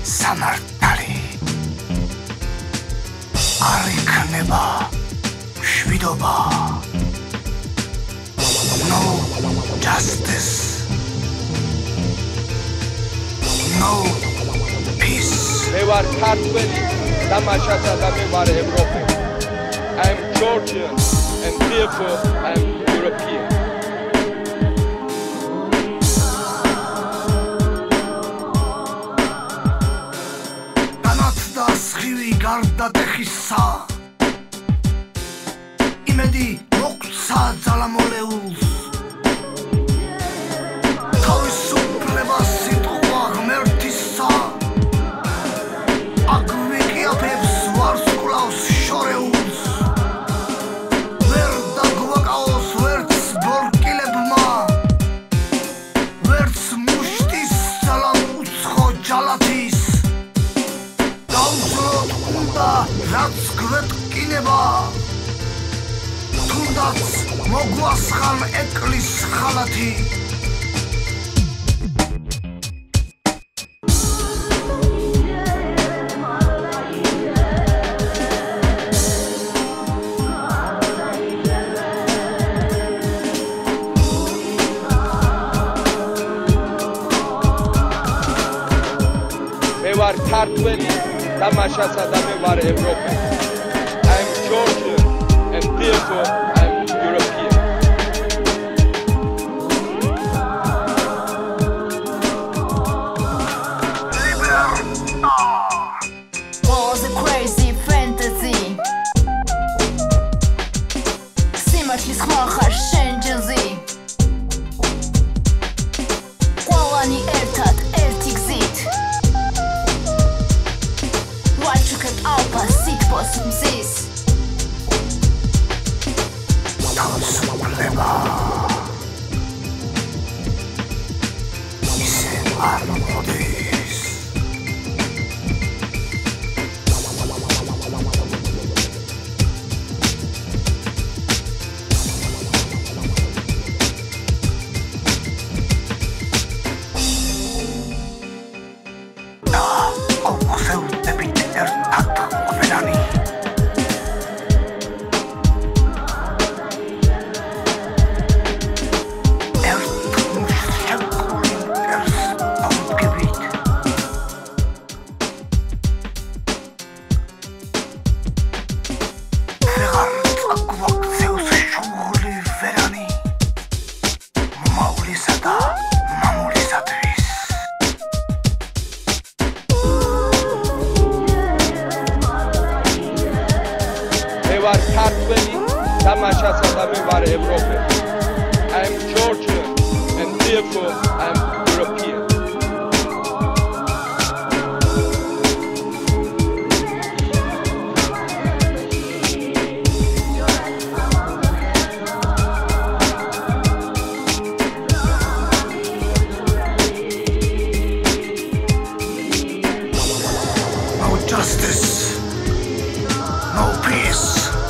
სამართალი არ იქნება მშვიდობა no justice no peace მე ვარ ქართველი და მაშაცა და მე ვარ ევროპელი I am Georgian and therefore I am European გარდა ტეხისა იმედი მოგვცა ძალამოლეულს თავისუფლებას სიტყვა ღმერთისა აგვიკიაფებს ვარსკვლავს შორეულს ვერ დაგვაკაოს ვერც ბორკილებმა ვერც მუშტის ძალამ უცხო ჯალათის რაც გვეტკინება თუნდაც მოგვასხან ეკლის ხალათი მე ვარ ქართველი და მაშაცა და მე ვარ ევროპელი I am Georgian and therefore I am European LIBERTA was a crazy fantasy სიმართლის ხმახარ შენჯელზე ყველანი ერთად ერთი გზით Alpa sitpos mzis თავისუფლება ისე არ მოდის და აუხსევდებით ერთად ყველანი I am Georgian and therefore I am European No justice No peace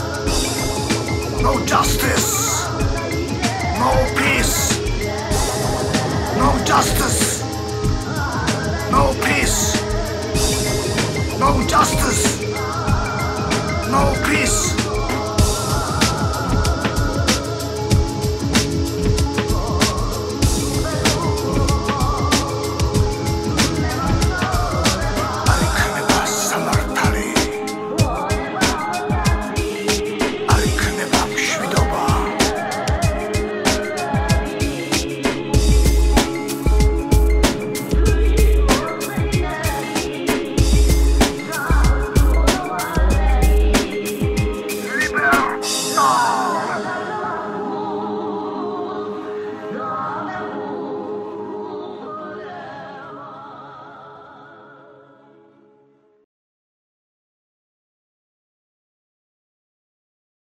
No justice, no peace, no justice, no peace, no justice, no peace.